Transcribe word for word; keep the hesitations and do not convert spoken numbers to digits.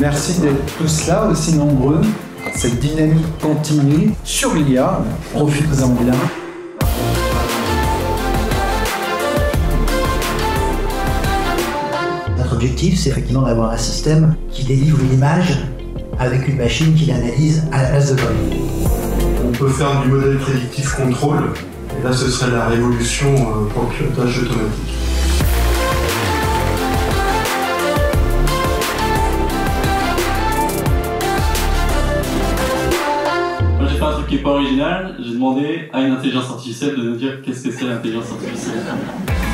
Merci d'être tous là, aussi nombreux. Cette dynamique continue sur l'I A. Profitez-en bien. Notre objectif, c'est effectivement d'avoir un système qui délivre une image avec une machine qui l'analyse à la place de l'homme. On peut faire du modèle prédictif contrôle, et là ce serait la révolution pour le pilotage automatique. Moi j'ai fait un truc qui n'est pas original, j'ai demandé à une intelligence artificielle de nous dire qu'est-ce que c'est l'intelligence artificielle.